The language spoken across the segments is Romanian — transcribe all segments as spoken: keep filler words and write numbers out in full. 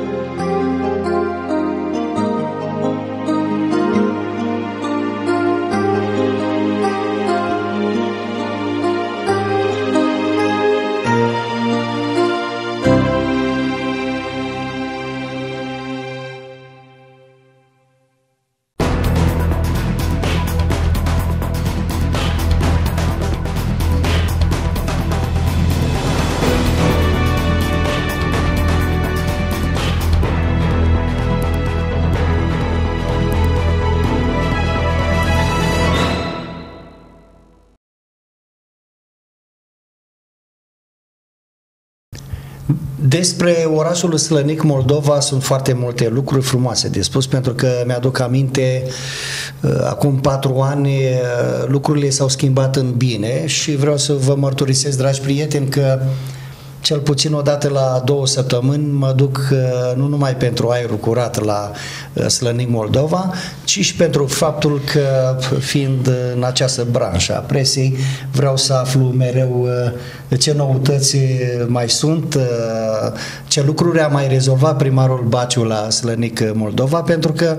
Despre orașul Slănic, Moldova, sunt foarte multe lucruri frumoase de spus, pentru că mi-aduc aminte, acum patru ani lucrurile s-au schimbat în bine și vreau să vă mărturisesc, dragi prieteni, că cel puțin o dată la două săptămâni mă duc nu numai pentru aerul curat la Slănic, Moldova, ci și pentru faptul că, fiind în această branșă a presei, vreau să aflu mereu ce noutăți mai sunt, ce lucruri a mai rezolvat primarul Baciu la Slănic, Moldova, pentru că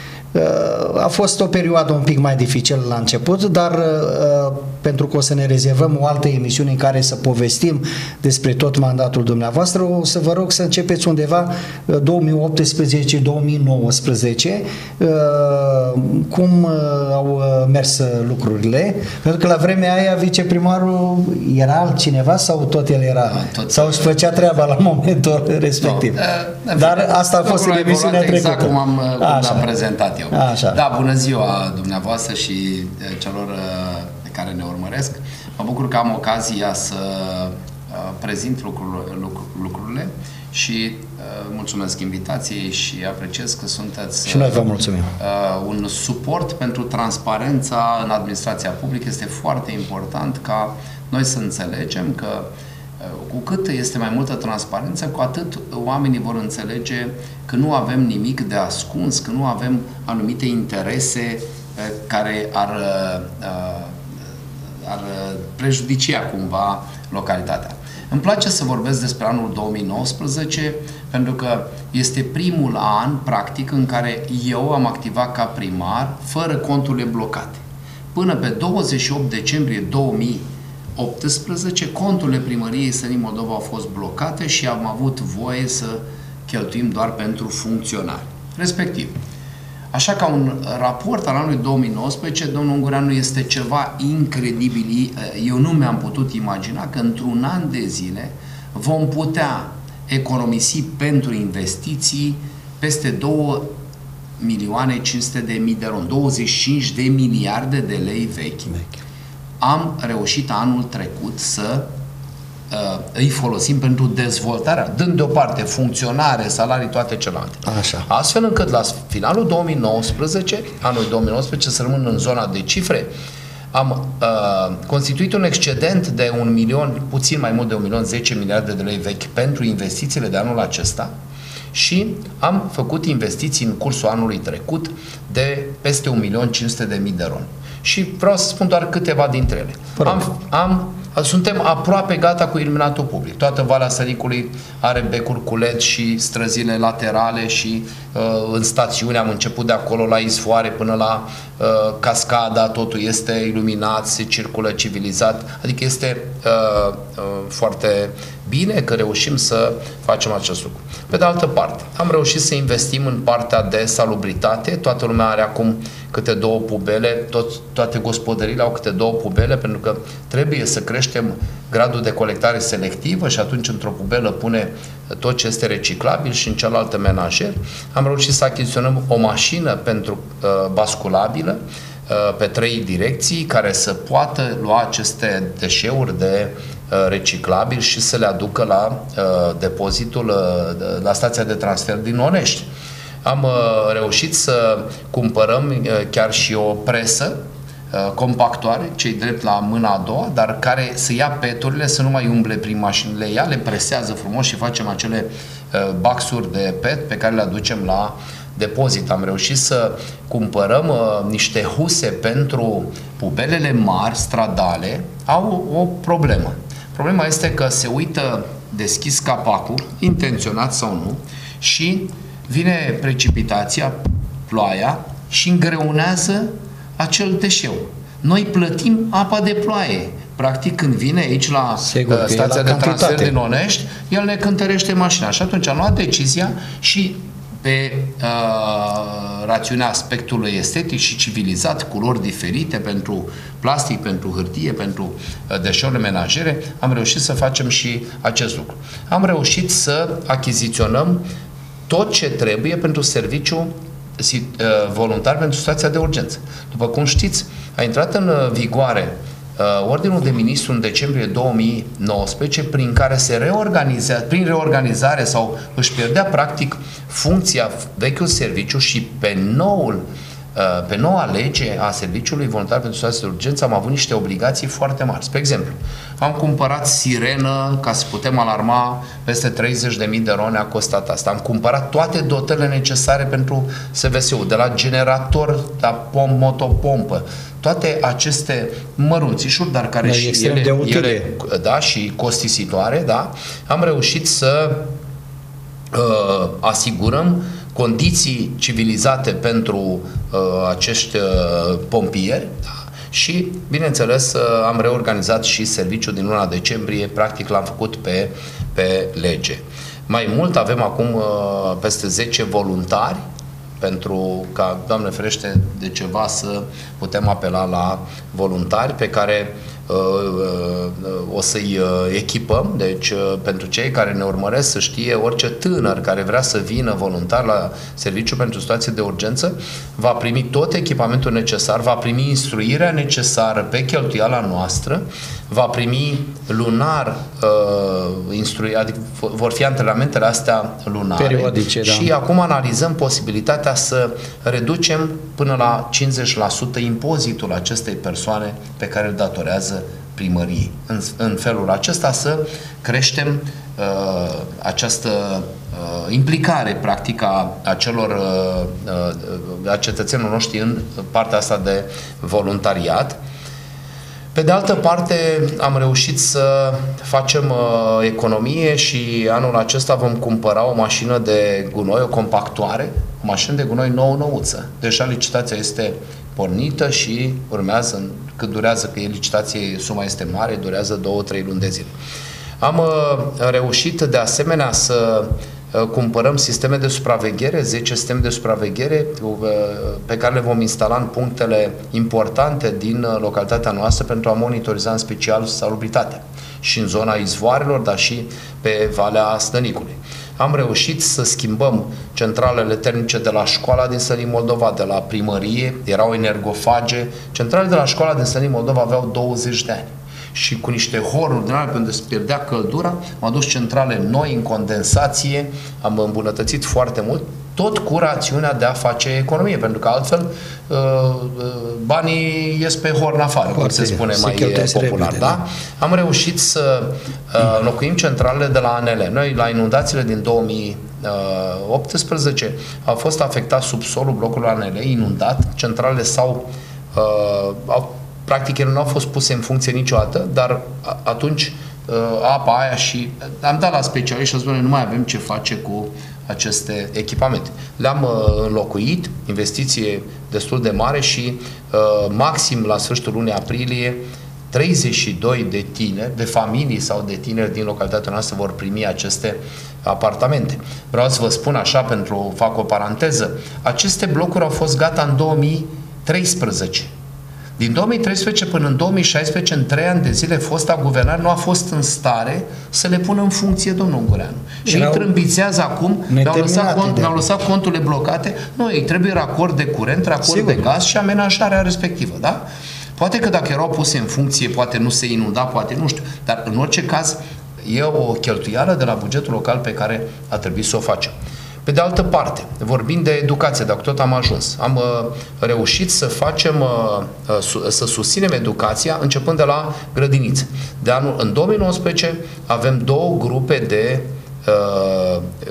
a fost o perioadă un pic mai dificilă la început, dar pentru că o să ne rezervăm o altă emisiune în care să povestim despre tot mandatul dumneavoastră, o să vă rog să începeți undeva două mii optsprezece două mii nouăsprezece, cum au mers lucrurile, pentru că la vremea aia viceprimarul era altcineva sau tot el era? Tot sau își făcea treaba la momentul respectiv? No, dar asta a fost în emisiunea trecută. Exact cum am, cum am prezentat eu. Așa. Da, bună ziua dumneavoastră și celor care ne urmăresc. Mă bucur că am ocazia să prezint lucrurile și mulțumesc invitației și apreciez că sunteți și noi vă mulțumim. Un suport pentru transparența în administrația publică. Este foarte important ca noi să înțelegem că cu cât este mai multă transparență, cu atât oamenii vor înțelege că nu avem nimic de ascuns, că nu avem anumite interese care ar, ar prejudicia cumva localitatea. Îmi place să vorbesc despre anul două mii nouăsprezece pentru că este primul an, practic, în care eu am activat ca primar fără conturile blocate. Până pe douăzeci și opt decembrie două mii optsprezece, conturile primăriei Slănic, Moldova au fost blocate și am avut voie să cheltuim doar pentru funcționari. Respectiv, așa ca un raport al anului două mii nouăsprezece, domnul Ungureanu, este ceva incredibil. Eu nu mi-am putut imagina că într-un an de zile vom putea economisi pentru investiții peste două milioane cinci sute de mii de ron, douăzeci și cinci de miliarde de lei vechi. Am reușit anul trecut să uh, îi folosim pentru dezvoltarea, dând deoparte funcționare, salarii, toate celelalte. Așa. Astfel încât la finalul două mii nouăsprezece, anul două mii nouăsprezece, să rămân în zona de cifre, am uh, constituit un excedent de un milion, puțin mai mult de un milion, zece miliarde de lei vechi pentru investițiile de anul acesta și am făcut investiții în cursul anului trecut de peste un milion cinci sute de mii de ron. Și vreau să spun doar câteva dintre ele. Am, am, suntem aproape gata cu iluminatul public. Toată Valea Sănicului are becuri cu L E D și străzile laterale și uh, în stațiune am început de acolo la izvoare până la uh, cascada, totul este iluminat, se circulă civilizat, adică este uh, uh, foarte bine că reușim să facem acest lucru. Pe de altă parte, am reușit să investim în partea de salubritate. Toată lumea are acum câte două pubele, tot, toate gospodăriile au câte două pubele, pentru că trebuie să creștem gradul de colectare selectivă și atunci într-o pubelă pune tot ce este reciclabil și în cealaltă menajer. Am reușit să achiziționăm o mașină pentru uh, basculabilă uh, pe trei direcții care să poată lua aceste deșeuri de reciclabil și să le aducă la uh, depozitul, uh, la stația de transfer din Onești. Am uh, reușit să cumpărăm uh, chiar și o presă uh, compactoare, cei drept la mâna a doua, dar care să ia peturile, să nu mai umble prin mașini, le ia, le presează frumos și facem acele uh, baxuri de pet pe care le aducem la depozit. Am reușit să cumpărăm uh, niște huse pentru pubelele mari, stradale, au o problemă. Problema este că se uită deschis capacul, intenționat sau nu, și vine precipitația, ploaia, și îngreunează acel deșeu. Noi plătim apa de ploaie. Practic, când vine aici la Sigur, uh, stația la de transfer cantitate. din Onești, el ne cântărește mașina. Și atunci am luat decizia și pe uh, rațiunea aspectului estetic și civilizat, culori diferite pentru plastic, pentru hârtie, pentru uh, deșeurile menajere, am reușit să facem și acest lucru. Am reușit să achiziționăm tot ce trebuie pentru serviciu voluntar pentru situația de urgență. După cum știți, a intrat în vigoare uh, Ordinul de Ministru în decembrie două mii nouăsprezece, prin care se reorganizează, prin reorganizare sau își pierdea practic funcția vechiul serviciu și pe noul uh, pe noua lege a Serviciului Voluntar pentru Situații de Urgență am avut niște obligații foarte mari. Spre exemplu, am cumpărat sirenă ca să putem alarma peste treizeci de mii de ron a costat asta. Am cumpărat toate dotările necesare pentru S V S U, de la generator, la pom, motopompă, toate aceste mărunțișuri, dar care da, și ele, de utile. ele da, și costisitoare, da, am reușit să uh, asigurăm condiții civilizate pentru uh, acești uh, pompieri, da? Și, bineînțeles, am reorganizat și serviciul din luna decembrie, practic l-am făcut pe, pe lege. Mai mult, avem acum peste zece voluntari pentru ca, Doamne ferește, de ceva să putem apela la voluntari pe care uh, uh, o să-i uh, echipăm. Deci, uh, pentru cei care ne urmăresc, să știe, orice tânăr care vrea să vină voluntar la serviciu pentru situații de urgență va primi tot echipamentul necesar, va primi instruirea necesară pe cheltuiala noastră, va primi lunar uh, instrui, adică vor fi antrenamentele astea lunare. Periodice, da. Și acum analizăm posibilitatea să reducem până la cincizeci la sută impozitul acestei persoane pe care îl datorează primăriei. În, în felul acesta să creștem uh, această uh, implicare practic a, a celor uh, uh, a cetățenilor noștri în partea asta de voluntariat. Pe de altă parte, am reușit să facem uh, economie și anul acesta vom cumpăra o mașină de gunoi, o compactoare, o mașină de gunoi nouă-nouță. Deja licitația este pornită și urmează, cât durează, că e licitație, suma este mare, durează două, trei luni de zile. Am uh, reușit de asemenea să uh, cumpărăm sisteme de supraveghere, zece sisteme de supraveghere uh, pe care le vom instala în punctele importante din uh, localitatea noastră pentru a monitoriza în special salubritatea și în zona izvoarelor, dar și pe Valea Stănicului. Am reușit să schimbăm centralele termice de la școala din Sălin Moldova, de la primărie, erau energofage. Centralele de la școala din Sălin Moldova aveau douăzeci de ani. Și cu niște horuri din alea, unde se pierdea căldura, am adus centrale noi în condensație, am îmbunătățit foarte mult, tot cu rațiunea de a face economie, pentru că altfel banii ies pe horn afară, cum se spune mai popular. Da? Am reușit să înlocuim centralele de la A N L. Noi, la inundațiile din două mii optsprezece, au fost afectat subsolul blocului A N L, inundat, centralele s-au au practic, ele nu au fost puse în funcție niciodată, dar atunci apa aia și am dat la specialiști și spune, nu mai avem ce face cu aceste echipamente. Le-am înlocuit, investiție destul de mare și maxim la sfârșitul lunii aprilie treizeci și doi de tineri, de familii sau de tineri din localitatea noastră vor primi aceste apartamente. Vreau să vă spun așa, pentru fac o paranteză, aceste blocuri au fost gata în două mii treisprezece. Din două mii treisprezece până în două mii șaisprezece, în trei ani de zile, fosta guvernare nu a fost în stare să le pună în funcție, domnul Ungureanu. Și ei trâmbițează acum, mi-au lăsat, cont, mi-au lăsat conturile blocate. Nu, ei trebuie racord de curent, racord Sigur. de gaz și amenajarea respectivă, da? Poate că dacă erau puse în funcție, poate nu se inunda, poate nu știu, dar în orice caz e o cheltuială de la bugetul local pe care a trebuit să o facem. Pe de altă parte, vorbind de educație, dacă tot am ajuns, am uh, reușit să facem, uh, uh, să susținem educația începând de la grădinițe. De anul, în două mii nouăsprezece avem două grupe de, uh,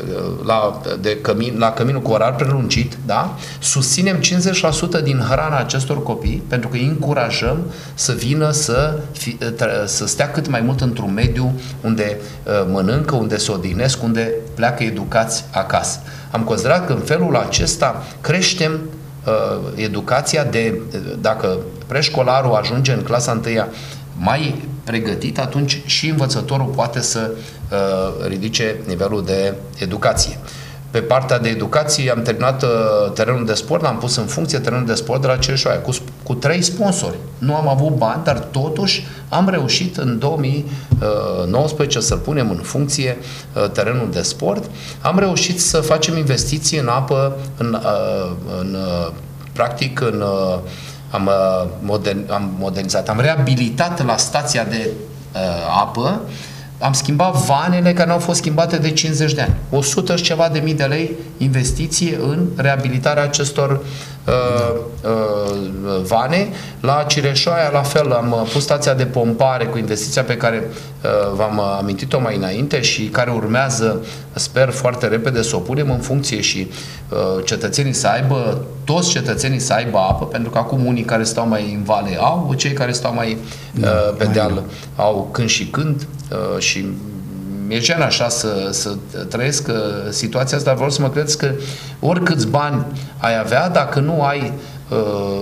la, de cămin, la căminul cu orar prelungit, da? Susținem cincizeci la sută din hrana acestor copii, pentru că îi încurajăm să vină să, fi, să stea cât mai mult într-un mediu unde uh, mănâncă, unde se odihnesc, unde pleacă educați acasă. Am considerat că în felul acesta creștem uh, educația de, dacă preșcolarul ajunge în clasa întâia mai pregătit, atunci și învățătorul poate să uh, ridice nivelul de educație. Pe partea de educație am terminat uh, terenul de sport, l-am pus în funcție terenul de sport de la Cireșoaia cu, cu trei sponsori. Nu am avut bani, dar totuși am reușit în două mii nouăsprezece să punem în funcție uh, terenul de sport. Am reușit să facem investiții în apă, în, uh, în uh, practic în uh, Am, modern, am modernizat, am reabilitat la stația de uh, apă, am schimbat vanele care nu au fost schimbate de cincizeci de ani. o sută și ceva de mii de lei investiție în reabilitarea acestor uh, uh, vane. La Cireșoaia, la fel, am pus stația de pompare cu investiția pe care uh, v-am amintit-o mai înainte și care urmează, sper, foarte repede să o punem în funcție și uh, cetățenii să aibă, toți cetățenii să aibă apă, pentru că acum unii care stau mai în vale au, cei care stau mai uh, pe deal au când și când uh, și mi-e gen așa să, să trăiesc uh, situația asta, dar vreau să mă credeți că oricâți bani ai avea, dacă nu ai uh,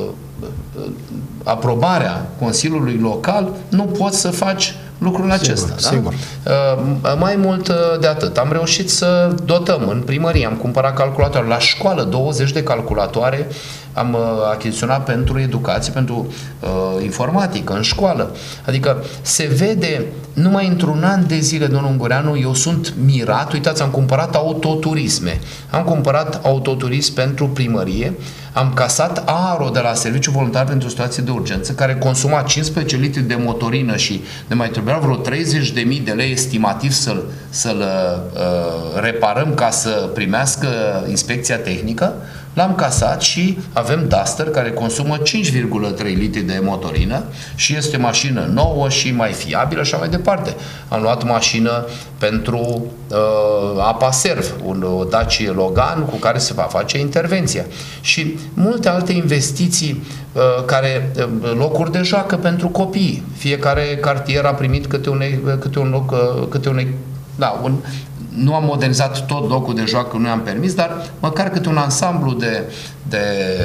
aprobarea Consiliului Local, nu poți să faci lucrul acesta. Sigur, da? Uh, mai mult de atât, am reușit să dotăm în primărie, am cumpărat calculatoare la școală, douăzeci de calculatoare am uh, achiziționat pentru educație, pentru uh, informatică în școală. Adică se vede numai într-un an de zile, domnul Ungureanu, eu sunt mirat. Uitați, am cumpărat autoturisme. Am cumpărat autoturism pentru primărie, am casat A R O de la Serviciul Voluntar pentru Situații de Urgență, care consuma cincisprezece litri de motorină și ne mai trebuia vreo treizeci de mii de lei estimativ să-l, să-l uh, reparăm ca să primească inspecția tehnică. L-am casat și avem Duster care consumă cinci virgulă trei litri de motorină și este mașină nouă și mai fiabilă și așa mai departe. Am luat mașină pentru uh, Apaserv, un Dacia Logan cu care se va face intervenția. Și multe alte investiții uh, care, uh, locuri de joacă pentru copii. Fiecare cartier a primit câte un, câte un loc, uh, câte un, da, un nu am modernizat tot locul de joacă, nu am permis, dar măcar câte un ansamblu de, de,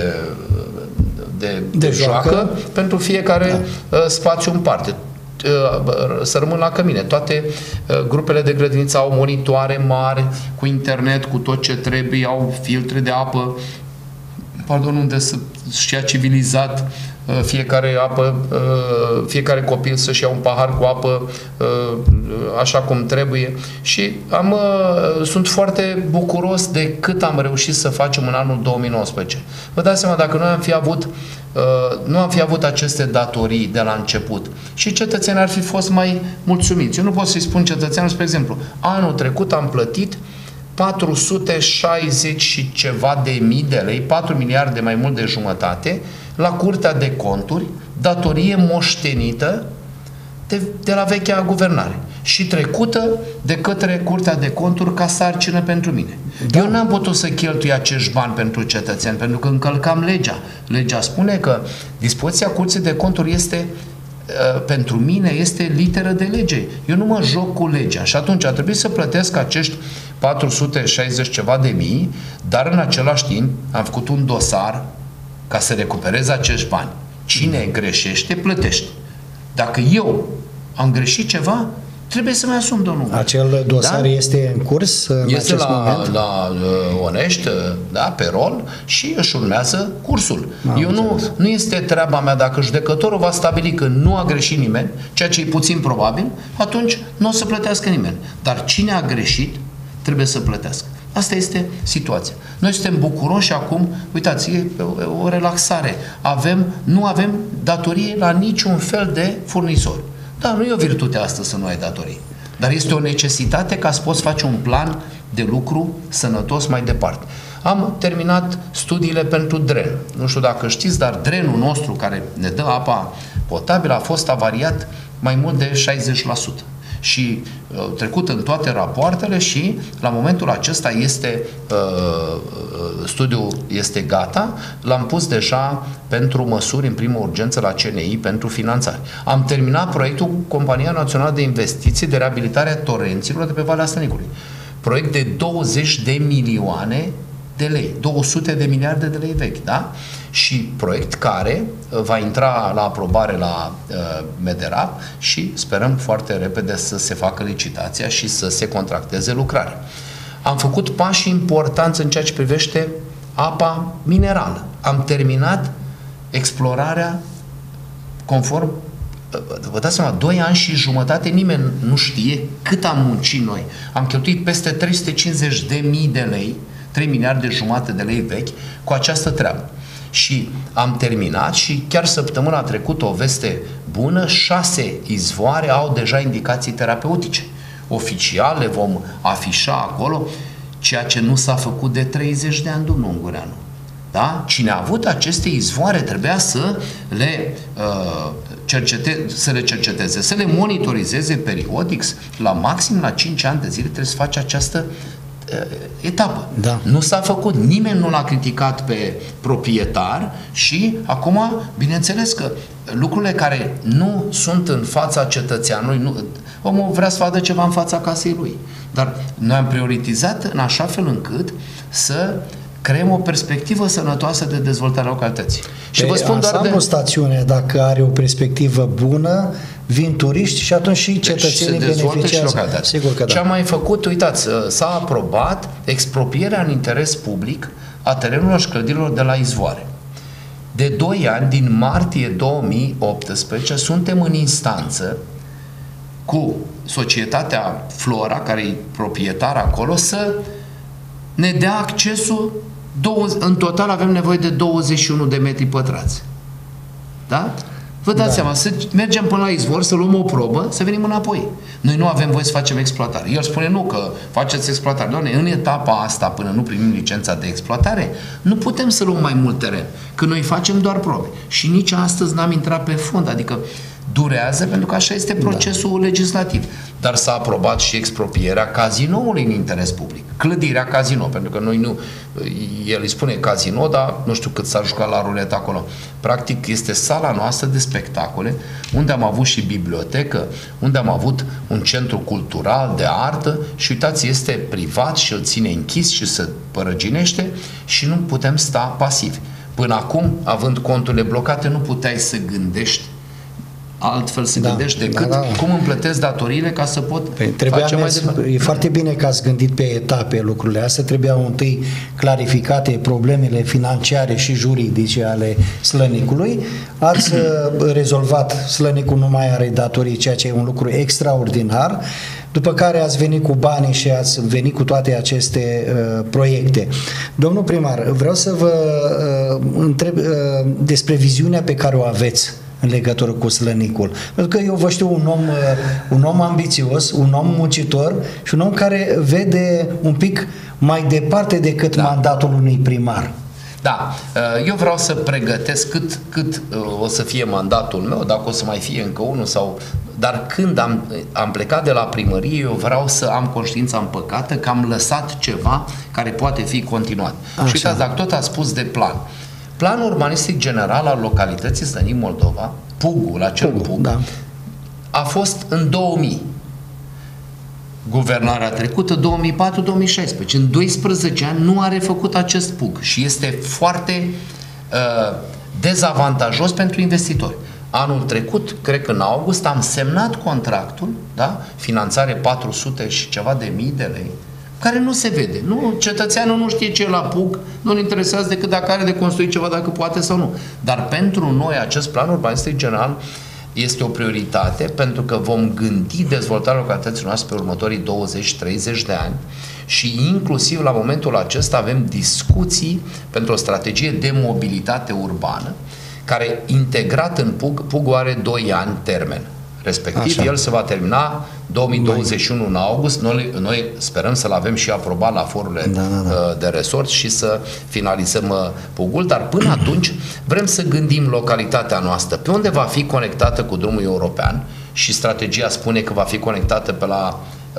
de, de, de joacă, joacă pentru fiecare da. uh, spațiu în parte. Uh, să rămân la cămine. Toate uh, grupele de grădiniță au monitoare mari, cu internet, cu tot ce trebuie, au filtre de apă, pardon, unde să-și ia civilizat fiecare apă, fiecare copil să-și ia un pahar cu apă așa cum trebuie și am, sunt foarte bucuros de cât am reușit să facem în anul două mii nouăsprezece. Vă dați seama, dacă noi am fi avut nu am fi avut aceste datorii de la început și cetățenii ar fi fost mai mulțumiți. Eu nu pot să-i spun cetățeanul, spre exemplu, anul trecut am plătit patru sute șaizeci și ceva de mii de lei, patru miliarde mai mult de jumătate, la Curtea de Conturi, datorie moștenită de, de la vechea guvernare și trecută de către Curtea de Conturi ca sarcină pentru mine. Da. Eu n-am putut să cheltui acești bani pentru cetățeni, pentru că încălcam legea. Legea spune că dispoziția Curții de Conturi este pentru mine este literă de lege. Eu nu mă joc cu legea și atunci a trebuit să plătesc acești patru sute șaizeci ceva de mii, dar în același timp am făcut un dosar ca să recuperez acești bani. Cine greșește, plătește. Dacă eu am greșit ceva, trebuie să-mi asum, domnul. Acel dosar da? este în curs în este acest la, moment? la uh, Onești, da, pe rol și își urmează cursul. Am Eu nu, nu este treaba mea, dacă judecătorul va stabili că nu a greșit nimeni, ceea ce e puțin probabil, atunci nu o să plătească nimeni. Dar cine a greșit, trebuie să plătească. Asta este situația. Noi suntem bucuroși acum, uitați, e o relaxare. Avem, nu avem datorie la niciun fel de furnizori. Da, nu e o virtute astăzi să nu ai datorii, dar este o necesitate ca să poți face un plan de lucru sănătos mai departe. Am terminat studiile pentru dren. Nu știu dacă știți, dar drenul nostru care ne dă apa potabilă a fost avariat mai mult de șaizeci la sută. și uh, trecut în toate rapoartele și la momentul acesta este uh, studiul este gata, l-am pus deja pentru măsuri în primă urgență la C N I pentru finanțare. Am terminat proiectul cu Compania Națională de Investiții de reabilitare a torenților de pe Valea Slănicului. Proiect de douăzeci de milioane de lei, două sute de miliarde de lei vechi, da? Și proiect care va intra la aprobare la uh, Mederap și sperăm foarte repede să se facă licitația și să se contracteze lucrarea. Am făcut pași importanți în ceea ce privește apa minerală. Am terminat explorarea conform, vă dați seama, doi ani și jumătate, nimeni nu știe cât am muncit noi. Am cheltuit peste trei sute cincizeci de mii de lei, trei miliarde jumate de lei vechi, cu această treabă. Și am terminat și chiar săptămâna trecută o veste bună, șase izvoare au deja indicații terapeutice. Oficial le vom afișa acolo, ceea ce nu s-a făcut de treizeci de ani, domnul Ungureanu. Da? Cine a avut aceste izvoare trebuia să le, uh, cercete, să le cerceteze, să le monitorizeze periodic, la maxim la cinci ani de zile trebuie să faci această etapă. Da. Nu s-a făcut, nimeni nu l-a criticat pe proprietar și acum, bineînțeles că lucrurile care nu sunt în fața cetățeanului, nu, omul vrea să vadă ceva în fața casei lui. Dar noi am prioritizat în așa fel încât să creăm o perspectivă sănătoasă de dezvoltare a localității. Și vă spun doar de... stațiune, dacă are o perspectivă bună, vin turiști și atunci și cetățenii deci beneficiază. Sigur că da. Ce am mai făcut, uitați, s-a aprobat expropierea în interes public a terenurilor și clădirilor de la izvoare. De doi ani, din martie două mii optsprezece, suntem în instanță cu societatea Flora, care e proprietar acolo, să ne dea accesul, în total avem nevoie de douăzeci și unu de metri pătrați. Da? Vă dați da. seama, să mergem până la izvor, să luăm o probă, să venim înapoi. Noi nu avem voie să facem exploatare. El spune nu, că faceți exploatare. Doamne, în etapa asta, până nu primim licența de exploatare, nu putem să luăm mai mult teren, că noi facem doar probe. Și nici astăzi n-am intrat pe fond, adică durează pentru că așa este procesul da. legislativ. Dar s-a aprobat și expropierea cazinoului în interes public. Clădirea casino, pentru că noi nu, el îi spune casino, dar nu știu cât s-a jucat la ruletă acolo. Practic este sala noastră de spectacole, unde am avut și bibliotecă, unde am avut un centru cultural de artă și uitați, este privat și îl ține închis și se părăginește și nu putem sta pasivi. Până acum, având conturile blocate, nu puteai să gândești altfel să da, gândești decât da, da. cum îmi plătesc datoriile ca să pot păi, face mai departe. E foarte bine că ați gândit pe etape lucrurile astea. Trebuiau întâi clarificate problemele financiare și juridice ale Slănicului. Ați rezolvat, Slănicul nu mai are datorii, ceea ce e un lucru extraordinar. După care ați venit cu banii și ați venit cu toate aceste uh, proiecte. Domnul primar, vreau să vă uh, întreb uh, despre viziunea pe care o aveți în legătură cu Slănicul. Pentru că eu vă știu un om, un om ambițios, un om muncitor și un om care vede un pic mai departe decât da. mandatul unui primar. Da, eu vreau să pregătesc cât, cât o să fie mandatul meu, dacă o să mai fie încă unul sau... Dar când am, am plecat de la primărie, eu vreau să am conștiința împăcată că am lăsat ceva care poate fi continuat. Așa. Și uitați, dacă tot a spus de plan, Planul urbanistic general al localității Slănic Moldova, P U G-ul, acel P U G, da. a fost în două mii. Guvernarea trecută, două mii patru două mii șaisprezece. În doisprezece ani nu a refăcut acest P U G și este foarte uh, dezavantajos pentru investitori. Anul trecut, cred că în august, am semnat contractul, da? Finanțare patru sute și ceva de mii de lei, care nu se vede. Nu, cetățeanul nu știe ce e la P U G, nu-l interesează decât dacă are de construit ceva, dacă poate sau nu. Dar pentru noi acest plan urbanistic general este o prioritate, pentru că vom gândi dezvoltarea localității noastre pe următorii douăzeci treizeci de ani și inclusiv la momentul acesta avem discuții pentru o strategie de mobilitate urbană care, integrat în P U G, P U G-ul are doi ani termen. Respectiv, așa. El se va termina două mii douăzeci și unu în august. Noi, noi sperăm să-l avem și aprobat la forurile da, da, da. de resort și să finalizăm P U G-ul, dar până atunci vrem să gândim localitatea noastră pe unde va fi conectată cu drumul european și strategia spune că va fi conectată pe la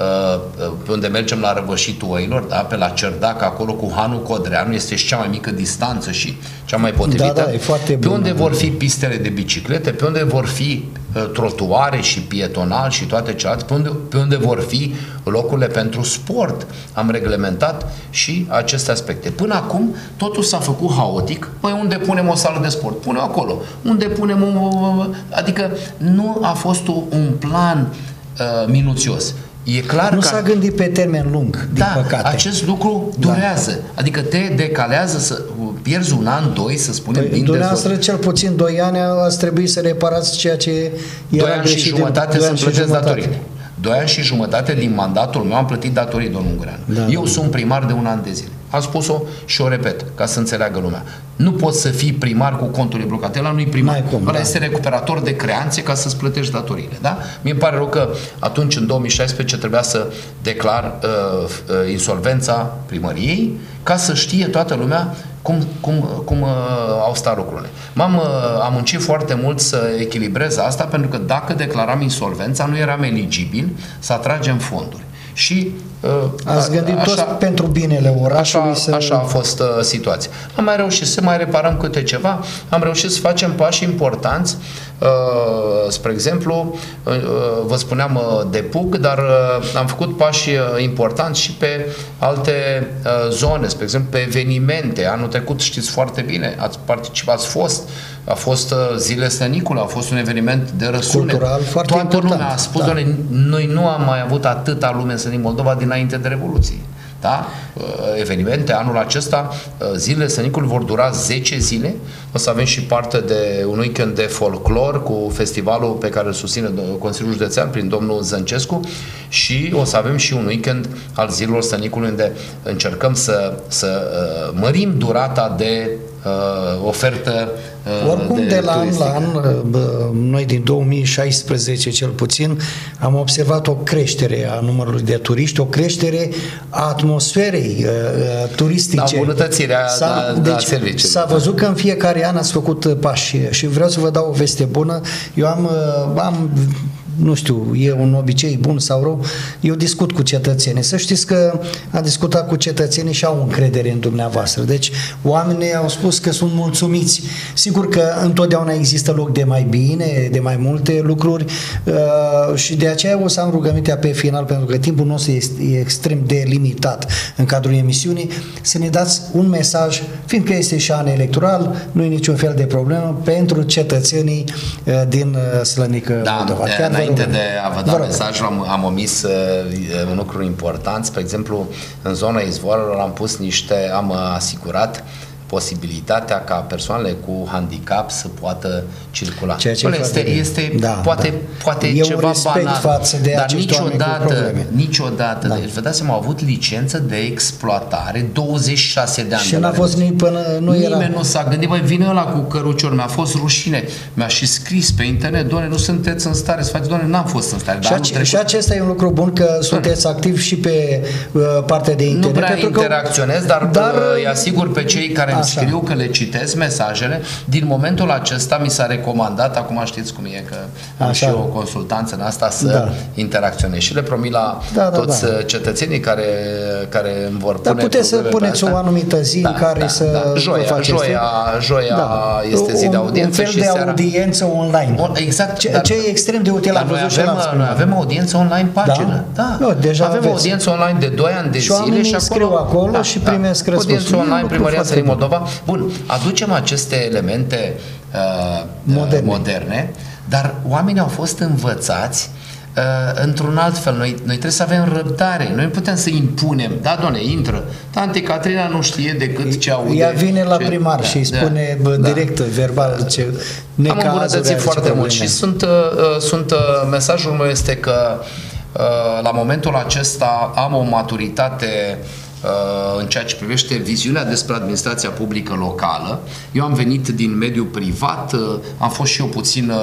pe unde mergem la Răvășitul Oilor, da? Pe la Cerdac, acolo cu Hanu Codreanu, este și cea mai mică distanță și cea mai potrivită. Da, da, e foarte pe bun, unde da. vor fi pistele de biciclete, pe unde vor fi uh, trotuare și pietonal și toate celelalte, pe unde, pe unde vor fi locurile pentru sport. Am reglementat și aceste aspecte. Până acum, totul s-a făcut haotic. Păi unde punem o sală de sport? Pune acolo. Unde punem o... Adică nu a fost un plan uh, minuțios. E clar nu că... s-a gândit pe termen lung, din da, păcate. acest lucru durează. Da. Adică te decalează să pierzi un an, doi, să spunem, păi, din dumneavoastră cel puțin doi ani ați trebuit să reparați ceea ce era doi ani și jumătate să plătesc datoriile. Doi ani și jumătate din mandatul meu am plătit datorii, domnul Ungureanu. Da, Eu da. sunt primar de un an de zile. Am spus-o și o repet, ca să înțeleagă lumea. Nu poți să fii primar cu conturile blocate. Ăla nu-i primar. Cum, Ăla da. este recuperator de creanțe ca să-ți plătești datoriile. Da? Mie îmi pare rău că atunci, în două mii șaisprezece, trebuia să declar uh, uh, insolvența primăriei ca să știe toată lumea cum, cum, cum uh, au stat lucrurile. M-am, uh, am muncit foarte mult să echilibrez asta, pentru că dacă declaram insolvența, nu eram eligibil să atragem fonduri. Și uh, ați gândit așa, tot pentru binele orașului așa, să... așa a fost uh, situația. Am mai reușit să mai reparăm câte ceva, am reușit să facem pași importanți, uh, spre exemplu, uh, vă spuneam uh, de P U C, dar uh, am făcut pași uh, importanți și pe alte uh, zone, spre exemplu pe evenimente. Anul trecut, știți foarte bine, ați participat, ați fost, a fost uh, Zile Stănicului, a fost un eveniment de răsunet. Cultural foarte Toată important. lumea a spus, da. doamne, noi nu am mai avut atâta lume să din Moldova dinainte de Revoluție. Da? Evenimente, anul acesta, Zilele Sănicului vor dura zece zile. O să avem și parte de un weekend de folclor cu festivalul pe care îl susține Consiliul Județean prin domnul Zâncescu și o să avem și un weekend al Zilelor Sănicului unde încercăm să, să mărim durata de uh, ofertă uh, Oricum, de, de la an la an, noi din două mii șaisprezece cel puțin, am observat o creștere a numărului de turiști, o creștere a atmosferei uh, turistice. Da, bunătățirea s-a, da, deci, da, serviciului. S-a văzut că în fiecare an ați făcut pași și vreau să vă dau o veste bună. Eu am, am nu știu, e un obicei bun sau rău, eu discut cu cetățenii. Să știți că am discutat cu cetățenii și au încredere în dumneavoastră. Deci oamenii au spus că sunt mulțumiți. Sigur că întotdeauna există loc de mai bine, de mai multe lucruri uh, și de aceea o să am rugămintea pe final, pentru că timpul nostru este extrem de limitat în cadrul emisiunii, să ne dați un mesaj, fiindcă este și an electoral, nu e niciun fel de problemă, pentru cetățenii uh, din uh, Slănică, da, Moldova. Chiar înainte de a vă da mesajul, am, am omis uh, lucruri importante. Spre exemplu, în zona izvoarelor am pus niște, am asigurat posibilitatea ca persoanele cu handicap să poată circula. Ceea ce este, este da, poate, da. poate e ceva un respect banal, față de dar niciodată, niciodată, da. deci vă dați seama, au avut licență de exploatare douăzeci și șase de ani. Și n-a fost nici până, nu Nimeni era... nu s-a gândit, băi, vine ăla cu cărucior, mi-a fost rușine, mi-a și scris pe internet, doamne, nu sunteți în stare să faceți, doamne, n-am fost în stare. Și, ace- și acesta e un lucru bun, că sunteți activi și pe uh, partea de internet. Nu prea pentru interacționez, că... dar, dar îi asigur pe cei care îmi scriu că le citesc mesajele. Din momentul acesta mi s-a recomandat, acum știți cum e, că am Așa. și eu o consultanță în asta, să da. interacționez și le promit la da, da, toți da. cetățenii care, care îmi vor pune. Dar puteți să puneți o anumită zi da, în care da, să da. Joia, faceți. joia, joia da. este zi de audiență. Un fel și de seara... audiență online. O, exact. Ce, dar, ce e extrem de util. Dar noi avem, noi avem audiență online pagină. Da? Da. No, deja avem aveți. audiență online de doi ani de și zile și acolo, acolo da, și primesc da. răspunsul. Audiență online, Primăria Țării Moldova. Bun, aducem aceste elemente uh, moderne. moderne, dar oamenii au fost învățați uh, într-un alt fel. Noi, noi trebuie să avem răbdare. Noi nu putem să impunem. Da, doamne, intră. Tante Catrina nu știe decât ce aude. Ea vine la ce, primar da, și îi spune da, bă, direct, da, verbal, da, ce da. Am îmbunătățit foarte mult și sunt, uh, sunt uh, mesajul meu este că uh, la momentul acesta am o maturitate în ceea ce privește viziunea despre administrația publică locală. Eu am venit din mediul privat, am fost și eu puțin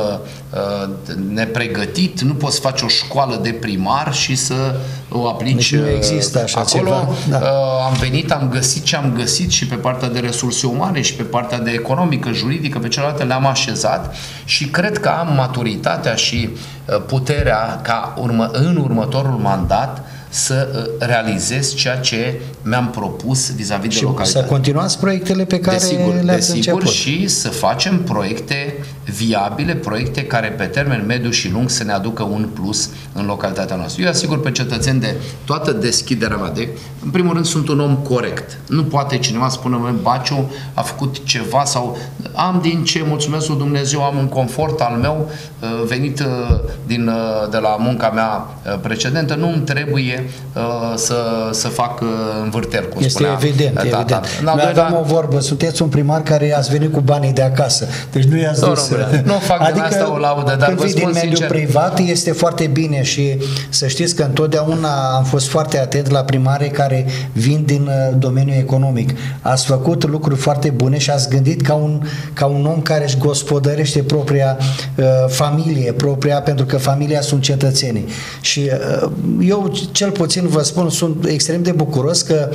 nepregătit, nu poți face o școală de primar și să o aplici deci nu există așa acolo. Ceva. Da. Am venit, am găsit ce am găsit și pe partea de resurse umane și pe partea de economică, juridică, pe celelalte le-am așezat și cred că am maturitatea și puterea ca urmă, în următorul mandat să realizez ceea ce mi-am propus vis-a-vis de localitate. Să continuați proiectele pe care desigur, le-ați desigur, început. Și să facem proiecte viabile, proiecte care pe termen mediu și lung să ne aducă un plus în localitatea noastră. Eu asigur pe cetățeni de toată deschiderea mea. De, în primul rând, sunt un om corect. Nu poate cineva spune, mă, Baciu a făcut ceva sau am din ce, mulțumesc lui Dumnezeu, am un confort al meu venit din, de la munca mea precedentă, nu îmi trebuie să, să fac învârteri, cum este spunea. Evident, tata. evident. Noi aveam o vorbă, sunteți un primar care ați venit cu banii de acasă, deci nu i-ați dus. Nu fac adică, din asta o laudă, dar când vă vii din mediul sincer, privat este foarte bine și să știți că întotdeauna am fost foarte atent la primare care vin din domeniul economic. Ați făcut lucruri foarte bune și ați gândit ca un, ca un om care își gospodărește propria uh, familie, propria, pentru că familia sunt cetățenii. Și uh, eu cel puțin vă spun, sunt extrem de bucuros că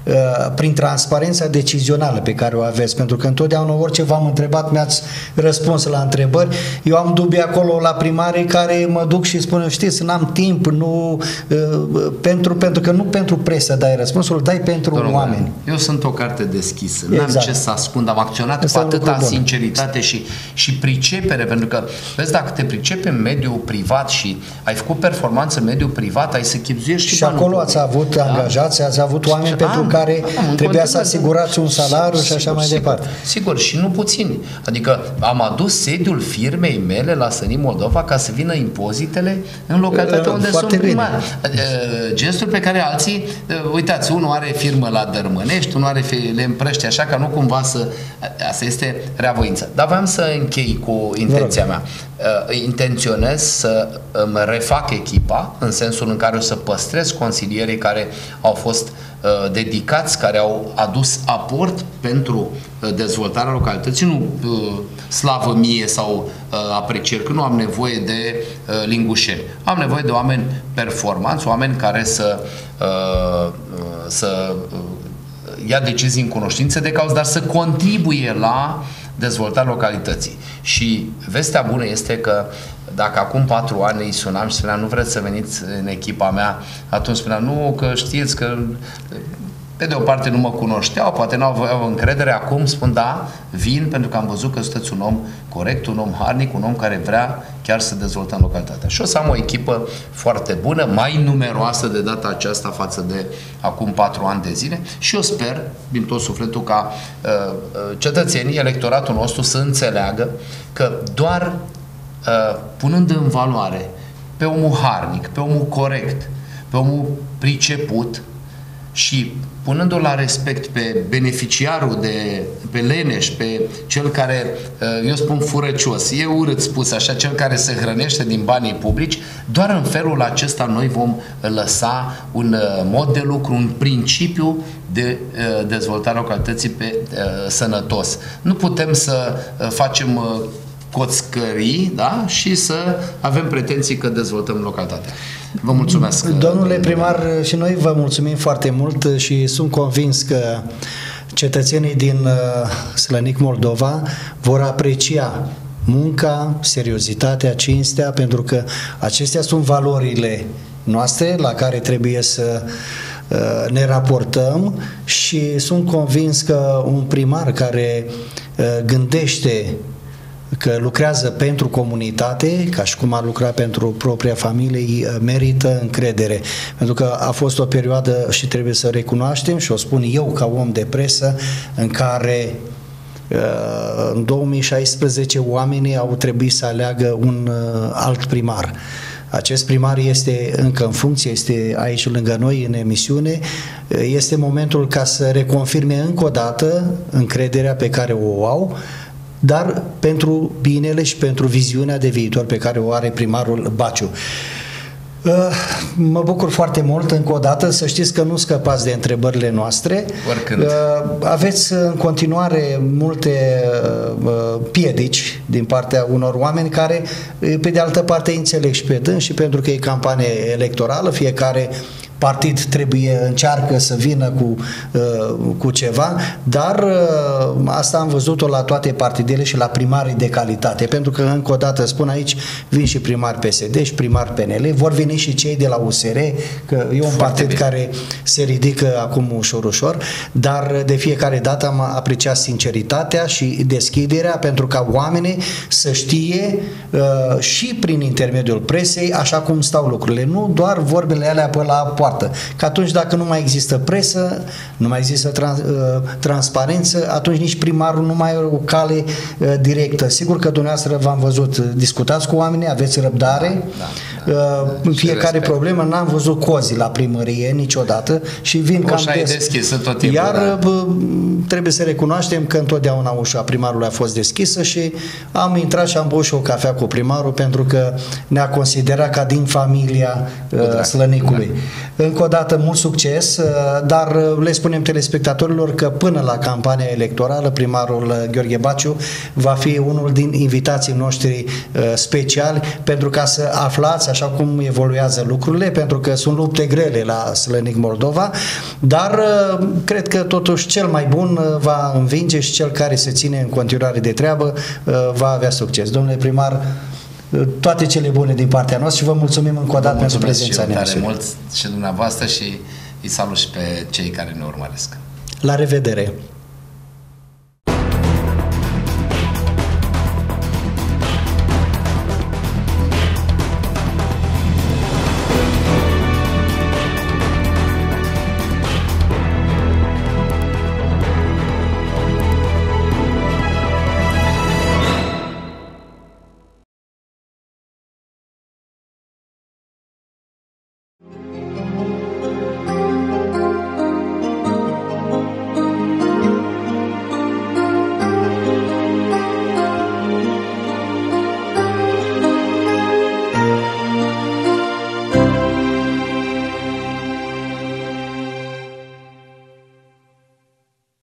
prin transparența decizională pe care o aveți, pentru că întotdeauna orice v-am întrebat mi-ați răspuns la întrebări. Eu am dubii acolo la primare care mă duc și spun, știți, n-am timp, nu pentru, pentru că nu pentru presă dai răspunsul, dai pentru Domnule, oameni. Eu sunt o carte deschisă, exact. N-am ce să ascund, am acționat Asta cu atâta sinceritate și, și pricepere, pentru că, vezi, dacă te pricepi în mediul privat și ai făcut performanță în mediul privat, ai să chipzuiești și, și acolo ați avut da? angajați, ați avut oameni și pentru am, care am, trebuia să asigurați un salariu sigur, și așa sigur, mai sigur, departe. Sigur, și nu puțini. Adică am adus sediul firmei mele la Sănin Moldova ca să vină impozitele în localitatea unde sunt primar. Gestul pe care alții, uitați, unul are firmă la Dărmânești, unul are le împrăște așa ca nu cumva să... Asta este reavoință. Dar vreau să închei cu intenția mea. Intenționez să îmi refac echipa în sensul în care o să păstrez consilierii care au fost dedicați, care au adus aport pentru dezvoltarea localității, nu slavă mie sau aprecieri, că nu am nevoie de lingușeri. Am nevoie de oameni performanți, oameni care să, să ia decizii în cunoștință de cauză, dar să contribuie la dezvoltarea localității. Și vestea bună este că dacă acum patru ani îi sunam și spuneam, nu vreți să veniți în echipa mea, atunci spuneam, nu, că știți că pe de o parte nu mă cunoșteau, poate nu aveau încredere, acum spun da, vin pentru că am văzut că sunteți un om corect, un om harnic, un om care vrea chiar să dezvoltăm localitatea. Și o să am o echipă foarte bună, mai numeroasă de data aceasta față de acum patru ani de zile și eu sper din tot sufletul ca uh, cetățenii, electoratul nostru să înțeleagă că doar uh, punând în valoare pe omul harnic, pe omul corect, pe omul priceput și punându-l la respect pe beneficiarul, de, pe leneș, pe cel care, eu spun furăcios, e urât spus așa, cel care se hrănește din banii publici, doar în felul acesta noi vom lăsa un mod de lucru, un principiu de dezvoltare a localității pe sănătos. Nu putem să facem coțcării, da? Și să avem pretenții că dezvoltăm localitatea. Vă mulțumesc. Domnule primar, și noi vă mulțumim foarte mult și sunt convins că cetățenii din Slănic Moldova vor aprecia munca, seriozitatea, cinstea, pentru că acestea sunt valorile noastre la care trebuie să ne raportăm și sunt convins că un primar care gândește că lucrează pentru comunitate, ca și cum a lucrat pentru propria familie, merită încredere. Pentru că a fost o perioadă, și trebuie să recunoaștem, și o spun eu ca om de presă, în care în două mii șaisprezece oamenii au trebuit să aleagă un alt primar. Acest primar este încă în funcție, este aici lângă noi în emisiune. Este momentul ca să reconfirme încă o dată încrederea pe care o au, dar pentru binele și pentru viziunea de viitor pe care o are primarul Baciu. Mă bucur foarte mult, încă o dată, să știți că nu scăpați de întrebările noastre. Oricând. Aveți în continuare multe piedici din partea unor oameni care, pe de altă parte, înțeleg și pe dâns și pentru că e campanie electorală, fiecare partid trebuie, încearcă să vină cu, cu ceva, dar asta am văzut-o la toate partidele și la primarii de calitate, pentru că, încă o dată spun aici, vin și primari P S D și primari P N L, vor veni și cei de la U S R, că e un Foarte partid bine. care se ridică acum ușor, ușor, dar de fiecare dată am apreciat sinceritatea și deschiderea pentru ca oamenii să știe și prin intermediul presei așa cum stau lucrurile, nu doar vorbele alea pe la poartă. Că atunci dacă nu mai există presă, nu mai există trans, uh, transparență, atunci nici primarul nu mai are o cale uh, directă. Sigur că dumneavoastră v-am văzut, discutați cu oamenii, aveți răbdare, da, da, da, uh, în fiecare problemă, n-am văzut cozi la primărie niciodată și vin cam des. Deschisă tot timpul, Iar da. uh, trebuie să recunoaștem că întotdeauna ușa primarului a fost deschisă și am intrat și am băut și o cafea cu primarul pentru că ne-a considerat ca din familia uh, Slănicului. Da. Încă o dată, mult succes, dar le spunem telespectatorilor că până la campania electorală, primarul Gheorghe Baciu va fi unul din invitații noștri speciali pentru ca să aflați așa cum evoluează lucrurile, pentru că sunt lupte grele la Slănic Moldova, dar cred că totuși cel mai bun va învinge și cel care se ține în continuare de treabă va avea succes. Domnule primar, toate cele bune din partea noastră și vă mulțumim încă o dată pentru prezența noastră. Mult și dumneavoastră și îi salut și pe cei care ne urmăresc. La revedere!